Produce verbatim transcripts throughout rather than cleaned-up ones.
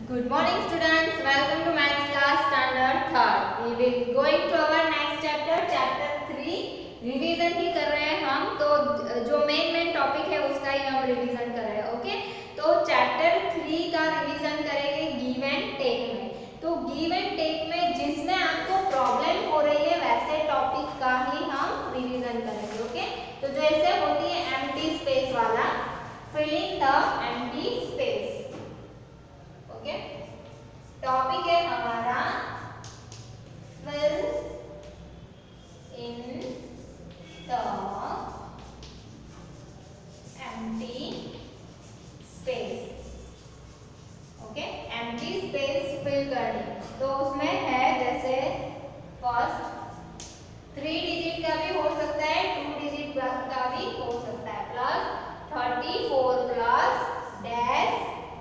Good morning students, welcome to maths class standard third. We will going to our next chapter, chapter three. Revision ही कर रहे हैं हम, तो जो मेन मेन टॉपिक है उसका ही हम रिवीजन कर रहे हैं. ओके, तो चैप्टर थ्री का रिवीजन करेंगे गिव एंड टेक में. तो गिव एंड टेक में जिसमें आपको प्रॉब्लम हो रही है वैसे टॉपिक का ही हम रिवीजन करेंगे. ओके, तो जैसे होती है एम्प्टी स्पेस वाला, filling the empty space. Okay, topic है हमारा fill in the empty space. Okay, empty space fill करनी, तो उसमें है जैसे फर्स्ट थ्री डिजिट का भी हो सकता है, टू डिजिट का भी हो सकता है. Plus thirty four plus dash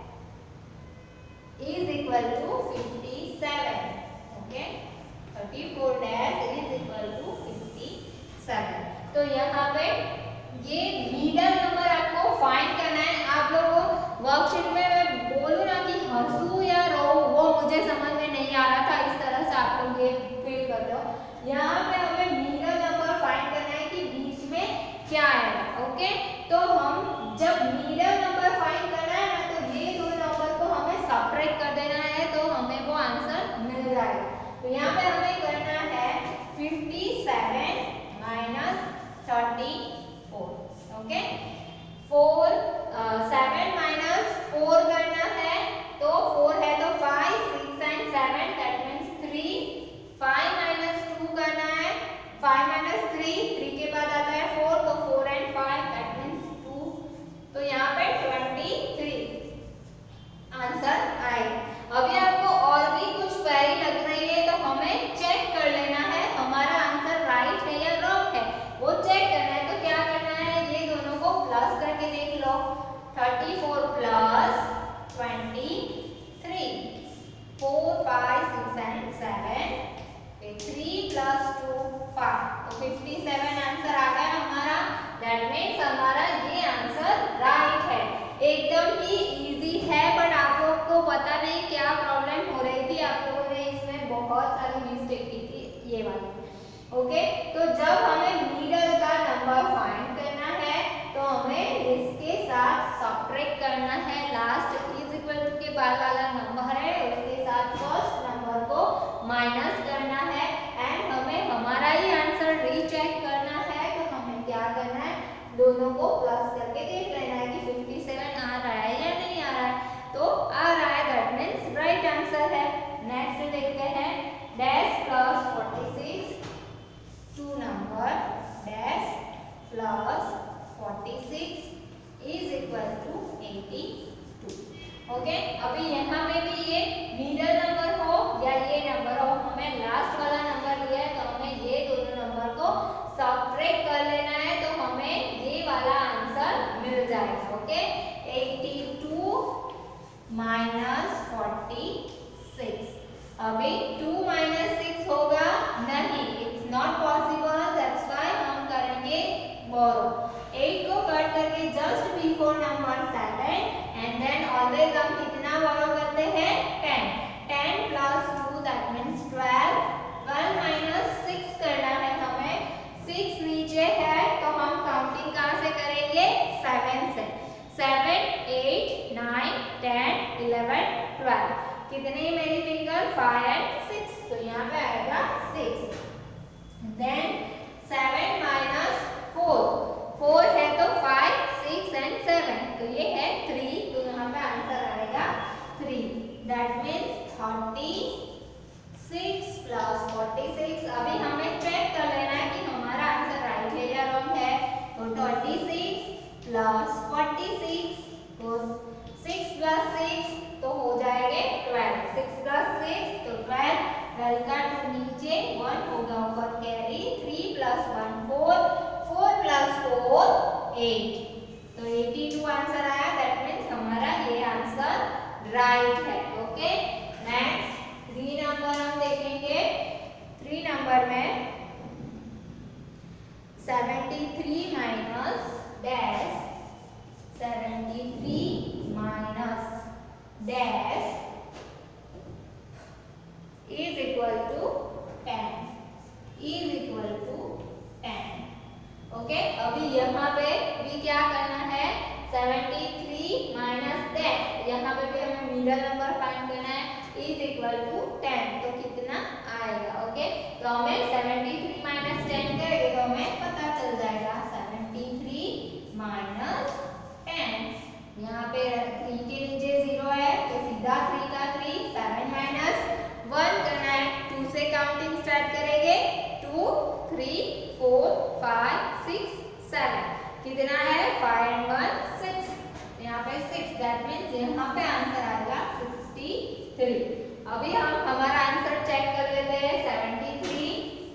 is equal to fifty-seven. Okay, thirty-four dash is equal to fifty-seven. तो यहाँ पे ये मिडल नंबर आपको फाइंड करना है. आप लोगों वर्कशीट में मैं बोलूँ ना कि हंसू या रो, वो मुझे समझ में नहीं आ रहा था. इस तरह से आप लोग ये फील करते हो. यहाँ पे हमें मिडल नंबर फाइंड करना है कि बीच में क्या आएगा. ओके, तो हम जब मिडल नंबर फाइंड करना है ना, तो ये दो नंबर को हमें सब्ट्रैक्ट कर देना है, तो हमें वो आंसर मिल जाएगा. तो यहाँ पे हमें करना है fifty-seven minus thirty four. Okay, four seven minus four करना है, तो फोर है तो five, six and seven that means three. Five minus two करना है, फाइव माइनस थ्री, थ्री के बाद आता है फोर, तो four and five that means two. तो यहाँ पे ट्वेंटी थ्री आंसर आए. अभी आपको और भी कुछ क्वेरी लग रही है, तो हमें चेक कर लेना है हमारा आंसर राइट है या रॉन्ग है, वो चेक करना है. तो क्या करना है, ये दोनों को प्लस करके देख लो. Thirty four plus twenty three, four five six and seven, three plus two five, तो फिफ्टी सेवन आंसर आ गया हमारा. दैट मीन्स हमारा ये आंसर राइट है. एकदम ही इजी है, बट आप लोग को पता नहीं क्या प्रॉब्लम हो रही थी. आप लोगों ने इसमें बहुत सारी मिस्टेक की थी ये वाली. ओके, तो जब हमें मिडल का नंबर फाइंड करना है, तो हमें इसके साथ सब्ट्रैक्ट करना है. लास्ट इज इक्वल टू के बाद वाला नंबर है, उसके साथ फर्स्ट नंबर को माइनस करना है. एंड हमें हमारा ही आंसर रीचेक करना है. तो हमें क्या करना है, दोनों को प्लस करके देख लेना है कि फिफ्टी सेवन आ रहा है या नहीं आ रहा है. तो आ रहा है, दैट मीन्स राइट आंसर है. नेक्स्ट देखते हैं, dash plus forty six, two number dash plus forty six is equal to eighty two. Okay, अभी यहाँ में भी ये मिडल नंबर हो या ये नंबर हो, हमें लास्ट वाला नंबर लिया है, तो हमें ये दोनों नंबर को सब्ट्रैक्ट कर लेना है, तो हमें ये वाला आंसर मिल जाएगा. Okay, eighty two minus forty six. अभी टू माइनस सिक्स होगा नहीं, it's not possible. That's why हम करेंगे बोरो. एट को कट करके just before number seven, and then always हम कितना बोरो करते हैं, ten. Ten plus two that means twelve. Twelve minus six करना है हमें. सिक्स नीचे है, तो हम काउंटिंग कहाँ से करेंगे, सेवन से. Seven, eight, nine, ten, eleven, twelve. कितने मेरी फिंगर, फाइव एंड सिक्स, तो यहाँ पे आएगा six. Then seven minus four, four है तो फाइव, सिक्स एंड सेवन, तो ये है थ्री, तो यहाँ पे आंसर आएगा three. That means thirty six plus forty six. अभी हमें चेक कर लेना है कि हमारा आंसर राइट है या रॉन्ग है. तो thirty six plus forty six, तो सिक्स प्लस सिक्स तो हो जाएंगे ट्वेल्व. सिक्स प्लस सिक्स तो ट्वेल्व. ट्वेल्व का टू नीचे, वन होगा ऊपर carry. Three plus one four, four plus four eight, तो एटी टू आंसर आया. दैट मीन्स हमारा ये आंसर राइट है. ओके, नेक्स्ट थ्री नंबर हम देखेंगे. थ्री नंबर में seventy three minus dash, seventy three minus dash middle number find करना है इज इक्वल टू टेन। तो कितना आएगा? ओके, तो हमें सेवेंटी थ्री माइनस टेन करेंगे तो हमें पता चल जाएगा सेवेंटी थ्री माइनस टेन। यहाँ पे थ्री के नीचे जीरो है तो सीधा थ्री का थ्री, सेवन माइनस वन करना है। टू से काउंटिंग स्टार्ट करेंगे, two three four five six seven. कितना है? फाइव एंड वन सिक्स, यहाँ पे सिक्स, दैट मीन्स यहाँ पे आंसर आएगा सिक्सटी थ्री। अभी हम हमारा आंसर चेक कर लेते हैं। Seventy three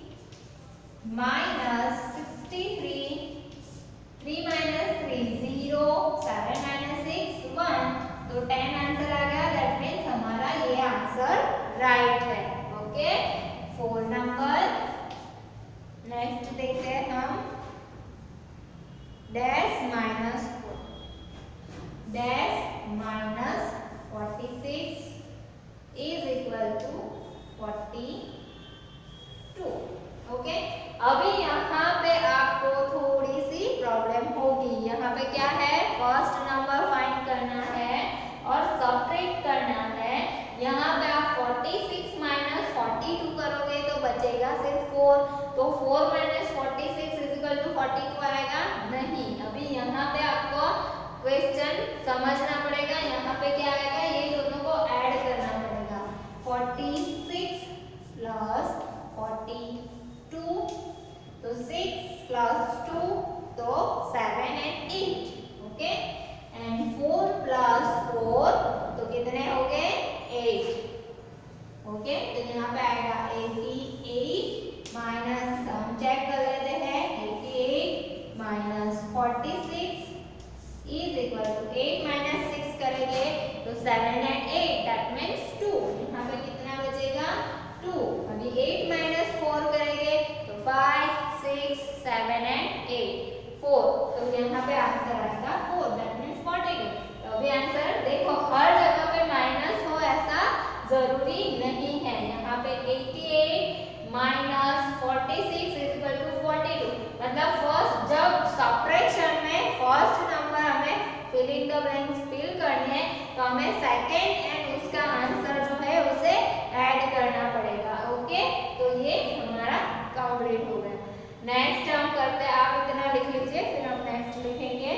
minus sixty three, three minus three zero, seven minus six one, तो टेन आंसर आ गया। दैट मीन्स हमारा ये आंसर राइट है। Okay, four number. नेक्स्ट देखते हैं हम, dash minus four, dash minus forty six is equal to forty two. Okay, अभी यहाँ पे आपको थोड़ी सी प्रॉब्लम होगी। यहाँ पे क्या है? फर्स्ट नंबर फाइंड करना है और सबट्रैक्ट करना है। यहाँ पे आप forty six minus forty two करोगे तो बचेगा सिर्फ फोर। तो four minus forty six is equal to forty two आएगा? नहीं। अभी यहाँ पे आपको क्वेश्चन समझना पड़ेगा। यहाँ पे क्या आएगा? ये दोनों को ऐड करना पड़ेगा। Forty six plus forty two, तो सिक्स प्लस टू तो seven and eight. Okay, and four plus four तो कितने हो गए? एट। ओके, तो यहाँ पे आएगा एटी एट माइनस, हम चेक कर लेते हैं, eighty eight minus forty six is equal to eight minus six करेंगे तो seven and eight, that means two. यहाँ पे कितना बचेगा? टू। अभी एट माइनस फोर करेंगे तो five six seven and eight, four, तो यहाँ पे आंसर आएगा four, that means forty two. तो अभी आंसर देखो, हर जगह पे माइनस हो ऐसा जरूरी नहीं है। यहाँ पे eighty eight minus forty six is equal to forty two, मतलब फर्स्ट जब सब्ट्रैक्शन में फर्स्ट नंबर हमें फिलिंग द ब्लैंक्स फिल करने हैं तो हमें सेकंड एंड उसका आंसर जो है उसे ऐड करना पड़ेगा। ओके, तो ये हमारा कंप्लीट हो गया। नेक्स्ट हम करते हैं, आप इतना लिख लीजिए फिर हम नेक्स्ट लिखेंगे।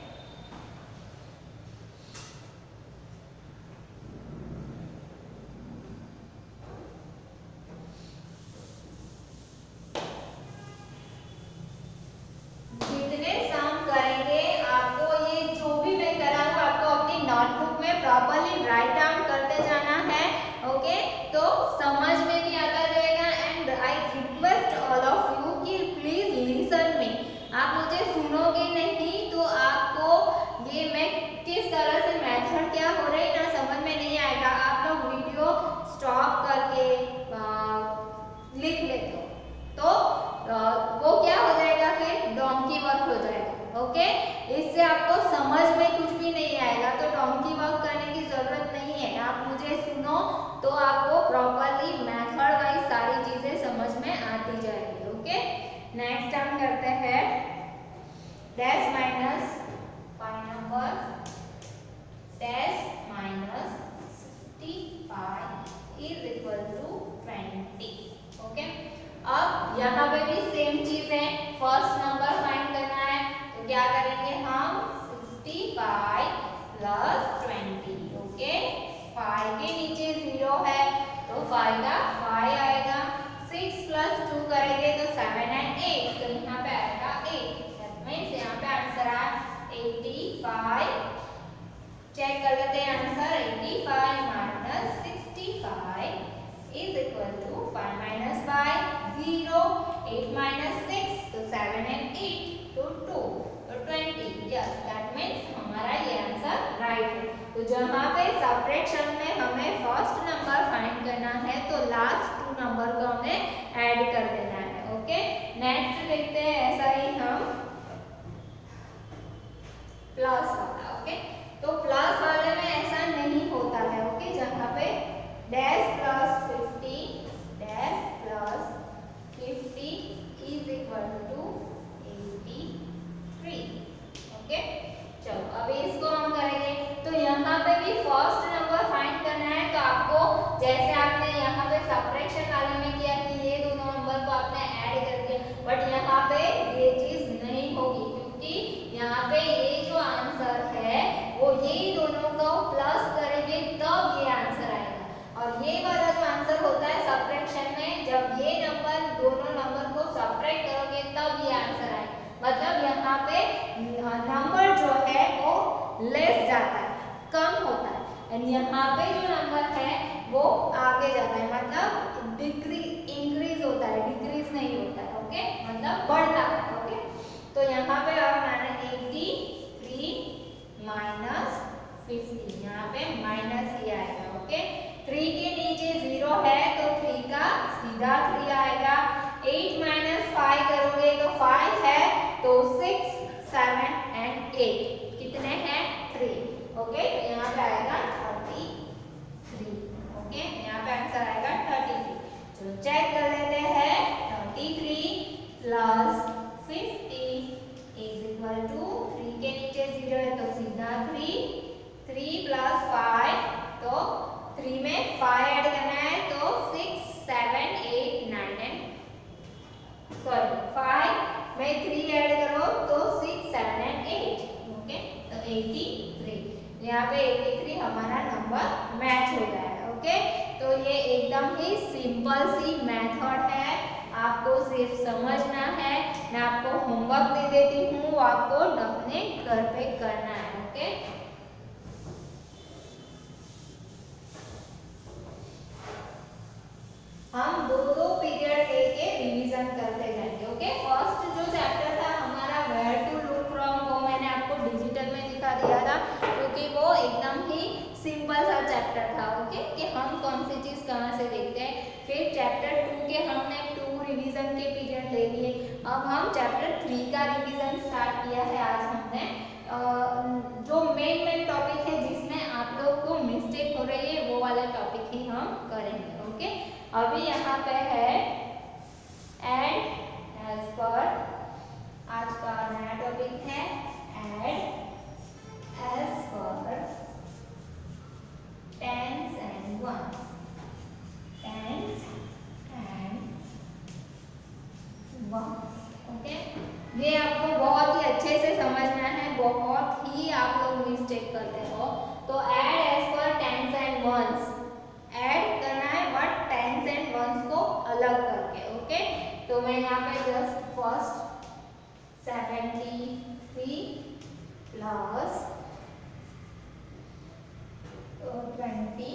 कितने सम करेंगे आपको, ये जो भी मैं कराऊंगा आपको अपनी नोटबुक में प्रॉपर्ली राइट डाउन करते जाना है। ओके, तो समझ में भी आता जाएगा। And I request all of you कि प्लीज लिसन मी। आप मुझे सुनोगे नहीं तो आपको ये मैं किस तरह से मेथड क्या हो रहा है ना समझ में नहीं आएगा। आप लोग वीडियो स्टॉप करके आ, लिख लेते हो तो आ, वो क्या हो जाएगा? फिर डोंकी वर्क हो जाएगा। ओके, इससे आपको समझ में कुछ भी नहीं आएगा, तो डोंकी वर्क करने की जरूरत नहीं है। आप मुझे सुनो तो आपको प्रॉपर्ली मेथड वाइज सारी चीजें समझ में आती जाएगी। ओके, नेक्स्ट हम करते हैं dash minus five number, dash minus sixty five is equal to twenty. Okay, अब यहाँ पे भी सेम चीज है, फर्स्ट नंबर फाइंड करना है तो क्या करेंगे हम? Sixty five plus twenty. Okay, five के नीचे जीरो है तो फाइव का फाइव आएगा। सिक्स प्लस टू करेंगे तो सेवन एंड एट, तो यहाँ पे आएगा एट, दैट मीन्स यहाँ पे आंसर आ एटी फाइव। चेक कर लेते हैं answer, eighty five minus sixty five is equal to five minus five zero, eight minus six तो सेवन एंड एट तो टू, तो ट्वेंटी। यस, दैट मीन्स हमारा ये आंसर राइट है। तो जहाँ पे सब्ट्रैक्शन में हमें फर्स्ट नंबर फाइंड करना है तो लास्ट टू नंबर को हमें ऐड कर देना है। ओके, नेक्स्ट देखते हैं ऐसा ही हम प्लस वाला। ओके, तो प्लस वाले में ऐसा नहीं होता है। ओके, जहाँ पे dash plus fifty, dash plus fifty is equal to eighty three. Okay, चलो अभी इसको हम करेंगे। तो यहाँ पे भी फर्स्ट नंबर फाइंड ये दोनों को प्लस करेंगे तब ये आंसर आएगा। और ये वाला जो आंसर होता है सब्ट्रैक्शन में, जब ये नंबर दोनों नंबर को सब्ट्रैक्ट करोगे तब ये आंसर आएगा। मतलब यहाँ पे नंबर जो है वो लेस जाता है, कम होता है, एंड यहाँ पे जो नंबर है वो आगे जाता है, मतलब डिक्रीज इंक्रीज होता है, डिक्रीज नहीं होता है। ओके, मतलब बढ़ता है। ओके, तो यहाँ पे अब मैंने एटी थ्री माइनस फिफ्टी, यहाँ पे माइनस ही आएगा। ओके, थ्री के नीचे जीरो है तो थ्री का सीधा थ्री आएगा। एट माइनस फाइव करोगे तो फाइव है तो सिक्स सेवन एंड एट कितने हैं? थ्री। ओके, तो यहाँ पे आएगा थर्टी थ्री। ओके, यहाँ पे आंसर आएगा थर्टी थ्री। चलो चेक कर लेते हैं। Thirty three plus fifty is equal to, three के नीचे जीरो है तो सीधा थ्री, थ्री प्लस फाइव तो थ्री में फाइव ऐड करना है तो six seven eight nine and sorry five में थ्री ऐड करो तो six seven and eight. Okay, तो एटी थ्री, यहाँ पे एटी थ्री हमारा नंबर मैच हो गया है। ओके, तो ये एकदम ही सिंपल सी मेथड है, आपको सिर्फ समझना है। मैं आपको होमवर्क दे देती हूँ, वो आपको अपने घर पे करना है। ओके, हम दो दो पीरियड लेके रिवीजन करते जाएंगे। ओके, फर्स्ट जो चैप्टर था हमारा वेयर टू लुक फ्रॉम, वो मैंने आपको डिजिटल में दिखा दिया था, क्योंकि वो एकदम ही सिंपल सा चैप्टर था। ओके, कि हम कौन सी चीज़ कहाँ से देखते हैं। फिर चैप्टर टू के हमने टू रिवीजन के पीरियड ले लिए। अब हम चैप्टर थ्री का रिवीजन स्टार्ट किया है आज हमने। जो मेन मेन टॉपिक है जिसमें आप लोग को मिस्टेक हो रही है वो वाला टॉपिक ही हम करेंगे। ओके, अभी यहाँ पे है एड एज पर, आज का नया टॉपिक है add as per tens and ones, tens and ones. Okay, ये आपको बहुत ही अच्छे से समझना है, बहुत ही आप लोग मिस्टेक करते हो। तो add as per tens and ones, add करना है बट टेंस एंड वंस को अलग करके। ओके, तो मैं यहाँ पे just first seventy three plus twenty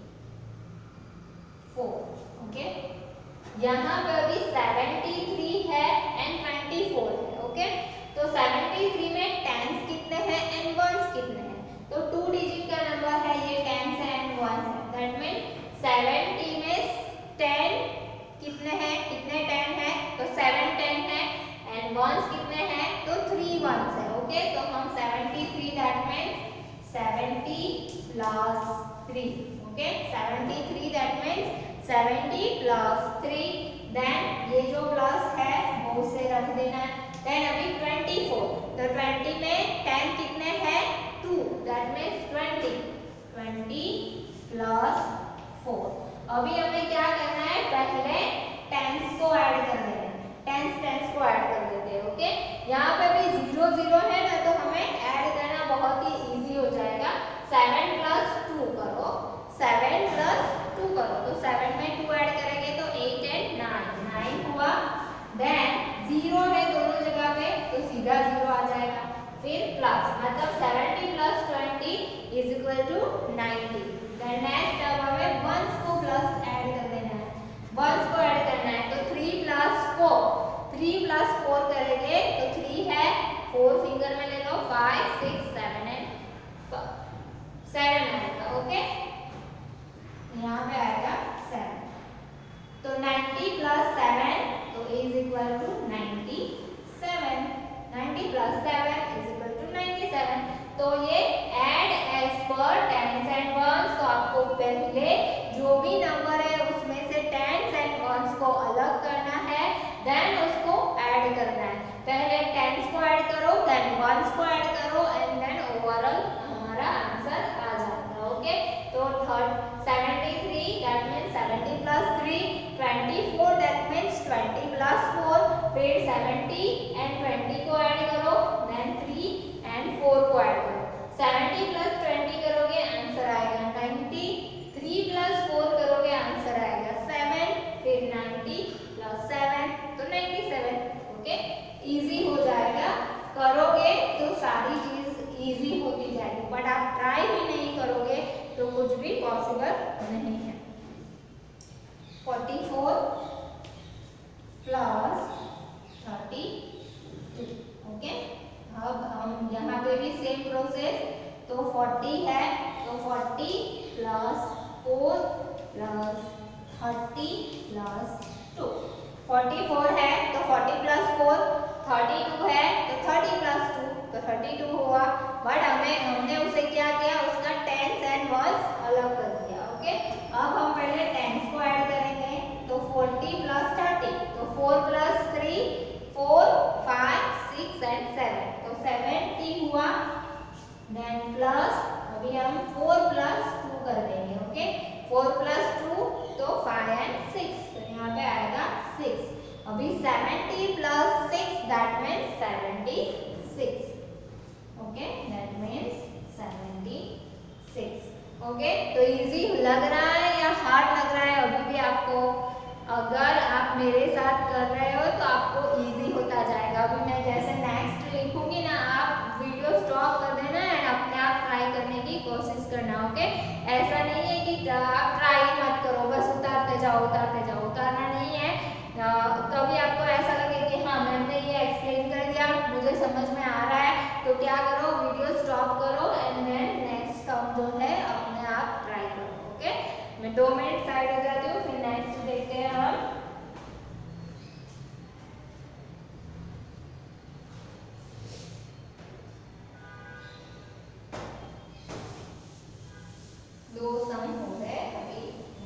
four. Okay, यहाँ पे अभी सेवेंटी थ्री है एंड ट्वेंटी फोर है। ओके, तो सेवेंटी थ्री में टेंस कितने हैं एंड वंस कितने हैं? तो टू डिजिट का नंबर है ये, टेंस एंड वंस है। दैट मीन सेवेंटी में टेन कितने हैं, कितने टेन है तो सेवन टेन है, एंड वंस कितने हैं तो थ्री वंस है। ओके, तो हम seventy three that means seventy plus three. Okay, seventy three that means seventy plus three, then ये जो प्लस है वो उसे रख देना है। देन अभी ट्वेंटी फोर, तो ट्वेंटी में टेन कितने हैं two, that means twenty, twenty plus four. अभी हमें क्या करना है, पहले टेंस को ऐड कर देना है, टेंस टेंस को ऐड कर देते हैं। ओके, यहाँ पे भी जीरो जीरो है ना, तो हमें ऐड करना बहुत ही इजी हो जाएगा। सेवन प्लस टू करो, सेवन प्लस टू करो तो सेवन में टू ऐड करेंगे तो एट एंड नाइन, नाइन हुआ। देन जीरो है दोनों जगह पे तो सीधा जीरो आ जाएगा, फिर प्लस, मतलब seventy plus twenty is equal to ninety. Then next अब हमें वंस को प्लस ऐड कर देना है, वंस को ऐड करना है तो three plus four, three plus four करेंगे तो थ्री है, फोर फिंगर में ले लो, five six seven and seven आएगा। ओके, यहाँ पे आएगा सेवन, तो नाइन्टी प्लस सेवन तो is equal to ninety seven, ninety plus seven is equal to ninety seven. तो ये add as per tens and ones, तो आपको पहले जो भी नंबर है उसमें से टेंस एंड वंस को अलग करना है, देन उसको ऐड करना है। पहले टेंस को ऐड करो, देन वंस को ऐड करो, एंड देन ओवरऑल हमारा आंसर आ जाता है। ओके, तो third seventy three that means seventy plus three, twenty four that means twenty plus four, फिर सेवेंटी एंड ट्वेंटी को ऐड करो, देन थ्री एंड फोर को ऐड करो। सेवेंटी प्लस जाएगी, बट आप ट्राई भी नहीं करोगे तो कुछ भी पॉसिबल नहीं है। Forty four plus thirty two. Okay, अब हम यहाँ पे भी सेम प्रोसेस, तो फोर्टी है तो forty plus four plus thirty plus two. Forty four है तो forty plus four, thirty two है तो थर्टी प्लस टू, तो थर्टी टू हुआ, बट हमें हमने उसे क्या किया, उसका टेंस एंड वर्ड्स अलग कर दिया। ओके, अब हम पहले टेंस को ऐड करेंगे, तो फोर्टी प्लस थर्टी, तो four plus three, four, five, six and seven, तो सेवेंटी हुआ। देन प्लस अभी हम फोर प्लस टू कर देंगे। ओके, फोर प्लस टू तो फाइव एंड सिक्स, तो यहाँ पे आएगा सिक्स। अभी seventy plus six that means seventy six. Okay, that means seventy six. Okay, तो इजी लग रहा है या हार्ड लग रहा है अभी भी आपको? अगर आप मेरे साथ कर रहे हो तो आपको इजी होता जाएगा। अभी मैं जैसे नेक्स्ट लिखूंगी ना, आप वीडियो स्टॉप कर देना एंड अपने आप ट्राई करने की कोशिश करना। ओके, ऐसा नहीं है कि आप ट्राई मत करो, बस उतारते जाओ उतारते जाओ, उतारना नहीं है। कभी आपको ऐसा लगे कि हाँ मैंने ये एक्सप्लेन कर दिया, मुझे समझ में आ रहा है, तो क्या करो, वीडियो स्टॉप करो एंड देन नेक्स्ट सम जो है अपने आप ट्राई करो। ओके, मैं दो मिनट साइड हो जाती हूँ, फिर नेक्स्ट देखते हैं हम। दो सम हो गए अभी।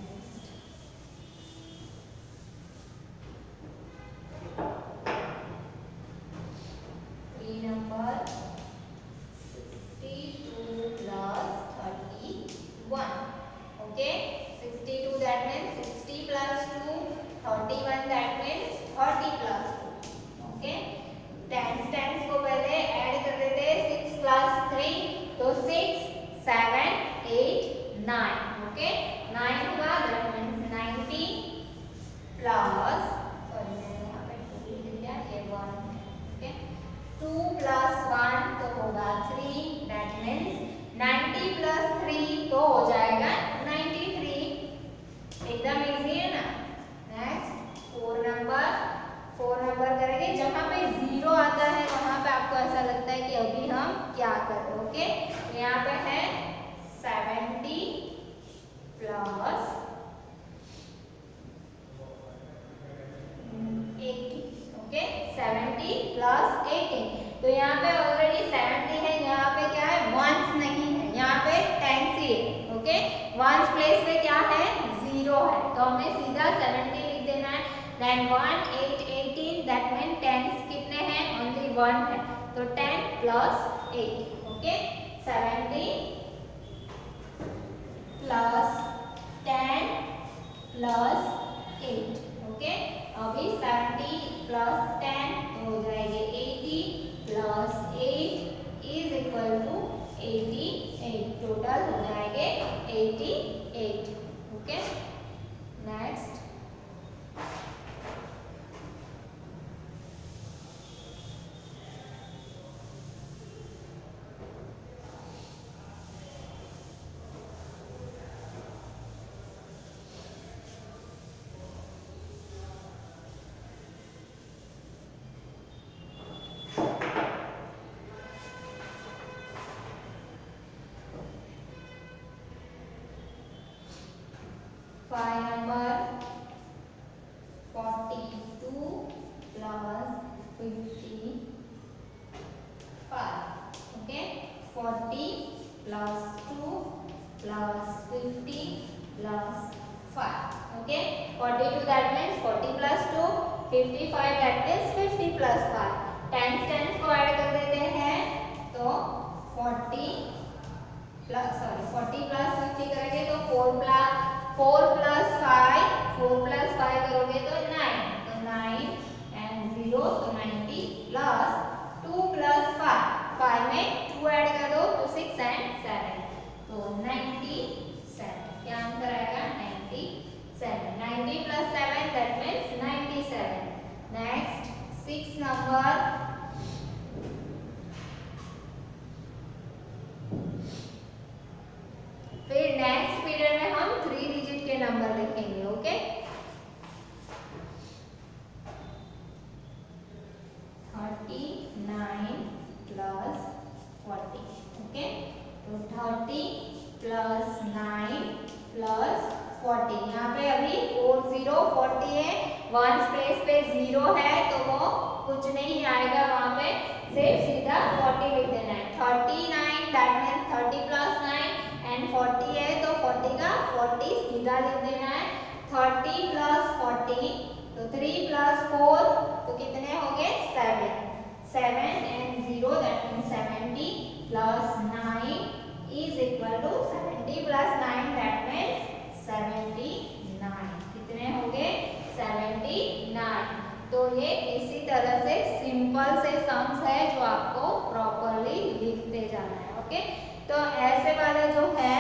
Three number sixty two plus thirty one. Okay, sixty two that means sixty plus two, thirty one that means thirty plus two. Okay, tens tens को पहले ऐड कर देते हैं, सिक्स प्लस थ्री तो six, seven, eight, nine. Okay, nine हुआ that means ninety plus, sorry मैंने यहाँ पे टू लिख दिया, ये one. Okay, two plus one तो होगा three, that means ninety plus three तो हो जाएगा नाइंटी थ्री। एकदम इजी है ना। Next four number, four number करेंगे, जहाँ पे जीरो आता है वहां पे आपको ऐसा लगता है कि अभी हम क्या करें। ओके, यहाँ पे है seventy plus eighty. Okay, seventy plus eighty, तो यहाँ पे ऑलरेडी सेवेंटी है, यहाँ पे क्या है, वंस नहीं है, यहाँ पे टेंस ही है। ओके, वंस प्लेस पे क्या है, जीरो है, तो हमें सीधा सेवेंटी लिख देना है। Then one, eight, eighteen that mean tens कितने हैं, ओनली वन है, तो ten plus eight. Okay, seventy plus ten plus eight. Okay, अभी सेवेंटी प्लस टेन तो हो जाएंगे eighty plus eight is equal to eighty eight, total हो जाएंगे eighty eight. Okay, next five number forty two plus fifty five. Okay, forty plus two plus fifty plus five. Okay, forty two that means forty plus two, fifty five that means fifty plus five. Tens tens को add कर देते हैं, तो forty plus sorry forty plus fifty करेंगे तो four plus four plus five, four plus five करोगे तो nine, तो नाइन एंड जीरो तो ninety plus two plus five, five में टू ऐड कर दो तो सिक्स एंड सेवन, तो नाइंटी सेवन। क्या आंसर आएगा, ninety seven. Ninety plus seven that means ninety seven. Next six number लिखेंगे। Okay, thirty nine plus forty. Okay, तो thirty plus nine plus forty. यहाँ पे अभी फोर जीरो फोर्टी है, one place पे zero है तो वो कुछ नहीं आएगा, वहाँ पे सिर्फ सीधा फोर्टी लिख देना है। Thirty nine that means thirty plus nine and forty है तो फोर्टी का फोर्टी सीधा लिख देना है। थर्टी प्लस फोर्टी तो थ्री प्लस फोर तो कितने हो गए seven. Seven and zero that means seventy plus nine is equal to seventy plus nine that means seventy nine. कितने हो गए सेवेंटी नाइन। तो ये इसी तरह से सिंपल से सम्स है जो आपको प्रॉपरली लिखते जाना है। ओके, तो ऐसे वाले जो है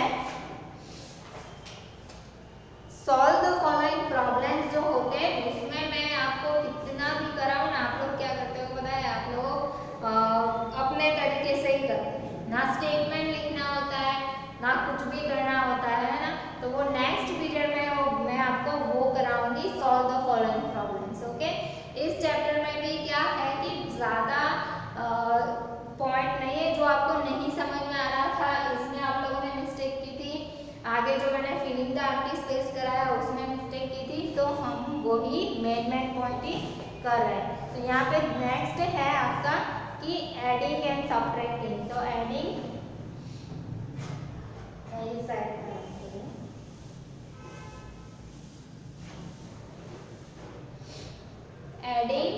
सॉल्व द फॉलोइंग प्रॉब्लम्स जो होते हैं उसमें मैं आपको कितना भी कराऊं ना, आप लोग क्या करते हो पता है, आप लोग अपने तरीके से ही करते हैं, ना स्टेटमेंट लिखना होता है ना कुछ भी करना होता है ना। तो वो नेक्स्ट पीरियड में वो मैं आपको वो कराऊंगी solve the following problems. Okay, इस चैप्टर में भी क्या है कि ज़्यादा पॉइंट नहीं है जो आपको नहीं समझ में आ रहा था, इसमें आप लोगों ने मिस्टेक की थी। आगे जो मैंने फिलिंग द एम्प्टी स्पेस कराया उसमें मिस्टेक की थी, तो हम वही मेन मेन पॉइंट ही कर रहे हैं। तो यहाँ पे नेक्स्ट है आपका कि एडिंग एंड सब्ट्रैक्टिंग। तो एडिंग एडिंग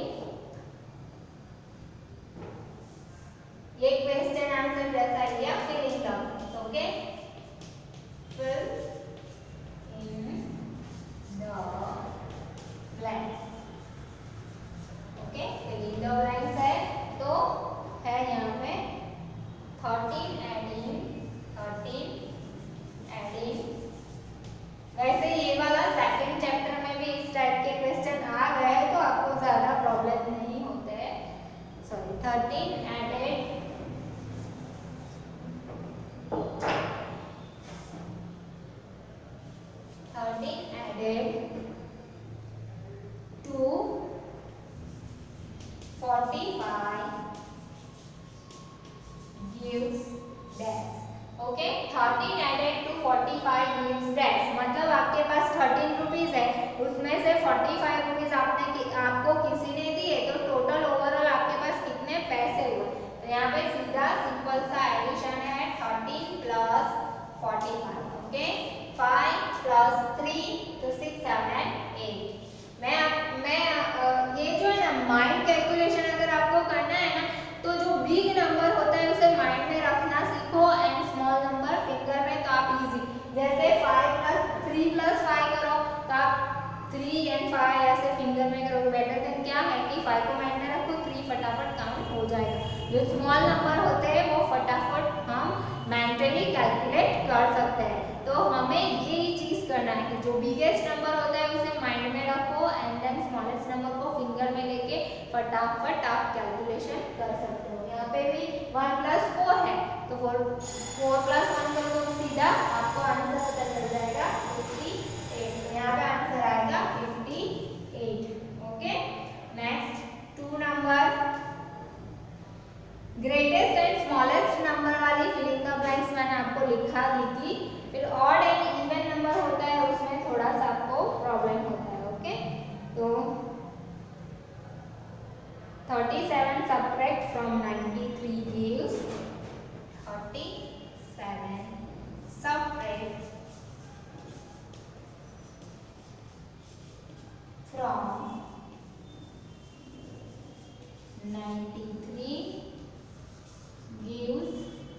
ये क्वेश्चन आंसर जैसा लिया filling the. Okay, fill in the blanks। Okay, fill in the blanks है तो है यहाँ पे थर्टीन एडिंग थर्टीन एडिंग। वैसे ये वाला सेकंड चैप्टर में भी इस टाइप के क्वेश्चन आ गए तो आपको ज्यादा प्रॉब्लम नहीं होते हैं। Sorry, thirteen added thirteen added to forty-five gives dash। Okay, thirteen added to forty-five gives dash मतलब आपके पास थर्टीन रुपीज है, उसमें से फोर्टी फाइव रुपीज आपने कि, आपको किसी ने दिए तो टोटल ओवरऑल आपके पास कितने पैसे हुए। तो यहाँ पे सीधा सिंपल सा एडिशन है thirteen plus forty five. Okay, five plus three तो सिक्स सेवन एट। मैं मैं ये जो है ना माइंड कैलकुलेशन अगर आपको करना है ना तो जो बिग नंबर होता है उसे माइंड में रखना सीखो एंड स्मॉल नंबर फिंगर में। तो आप इजी जैसे five plus three plus five करो तो आप थ्री एंड फाइव ऐसे फिंगर में करोगे। बेटर देन क्या है कि फाइव को माइंड में रखो, थ्री फटाफट काउंट हो जाएगा। जो स्मॉल नंबर होते हैं वो फटाफट हम मेंटली कैलकुलेट कर सकते हैं। तो हमें यही चीज करना है कि जो बिगेस्ट नंबर होता है उसे माइंड में रखो एंड देन स्मॉलेस्ट नंबर को फिंगर में लेके फटाफट आप कैलकुलेशन कर सकते हो। यहाँ पे भी वन प्लस फोर है तो फोर फोर प्लस वन करो तो सीधा आपको आंसर पता चल जाएगा फिफ्टी एट। तो यहाँ पे आंसर आएगा fifty eight. Okay, next two number greatest and smallest number वाली फिलिंग द ब्लैंक्स मैंने आपको लिखा दी थी। फिर ऑड एंड इवन नंबर होता है उसमें थोड़ा सा आपको प्रॉब्लम होता है। ओके, तो thirty seven subtract from ninety three gives thirty seven subtract from ninety three gives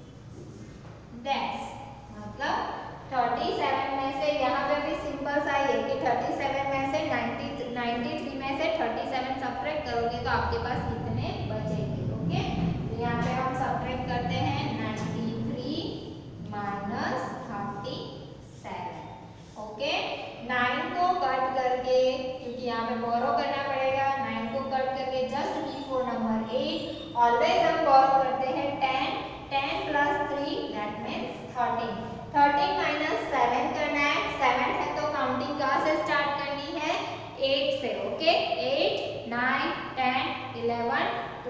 dash। मतलब थर्टी सेवन में से यहाँ पे भी सिंपल सा ही है कि थर्टी सेवन में से नाइंटी नाइंटी थ्री में से थर्टी सेवन सब्ट्रैक्ट करोगे तो आपके पास कितने बचेंगे। ओके, तो यहाँ पे हम सब्ट्रैक्ट करते हैं ninety three minus thirty seven. Okay, nine को कट करके क्योंकि यहाँ पे बोरो करना पड़ेगा, नाइन को कट करके just before number eight always हम बोरो करते हैं ten. Ten plus three that means thirteen. Thirteen minus seven करना है, सेवन है तो काउंटिंग कहाँ से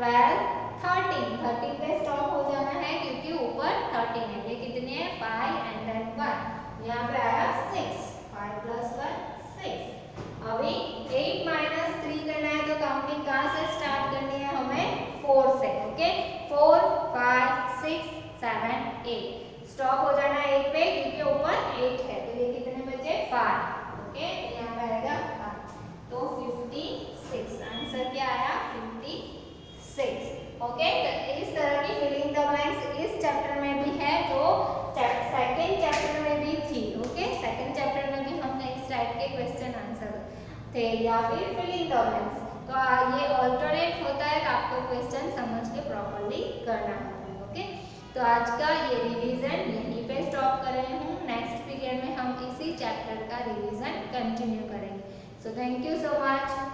ट्वेल्व, थर्टीन। थर्टीन पे स्टॉप हो जाना है क्योंकि ऊपर थर्टीन है। ये कितने हैं? Five and then one. यहाँ पे आया six. Five plus one six. अभी एट माइनस थ्री करना है तो काउंटिंग कहाँ से स्टार्ट करनी है हमें? फोर से। Okay, four, five, six, seven, eight. Stop हो जाना है एट पे क्योंकि ऊपर एट है। तो ये कितने बचे? फाइव। ओके, यहाँ पे आएगा फाइव। तो फिफ्टी सिक्स। आंसर क्या आया? Fifty six. ओके, तो इस तरह की फिलिंग द ब्लैंक्स इस चैप्टर में भी है जो सेकंड चैप्टर में भी थी। ओके, सेकंड चैप्टर में भी हमने इस टाइप के क्वेश्चन आंसर थे या फिर फिलिंग द ब्लैंक्स। तो ये ऑल्टरनेट होता है, तो आपको क्वेश्चन समझ के प्रॉपर्ली करना होता है। ओके, तो आज का ये रिवीजन यहीं पे स्टॉप कर रहे हूँ। नेक्स्ट पीरियड में हम इसी चैप्टर का रिवीजन कंटिन्यू करेंगे। So thank you so much.